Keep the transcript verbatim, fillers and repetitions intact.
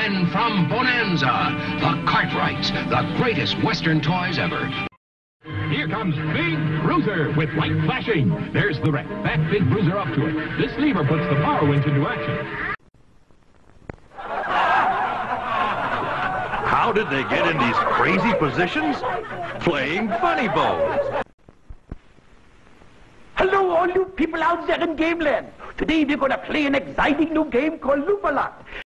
Then from Bonanza, the Cartwrights, the greatest Western toys ever. Here comes Big Bruiser with light flashing. There's the wreck. Back Big Bruiser up to it. This lever puts the power winch into action. How did they get in these crazy positions? Playing funny bones. Hello, all you people out there in Gameland. Today we're going to play an exciting new game called Loop-A-Lot.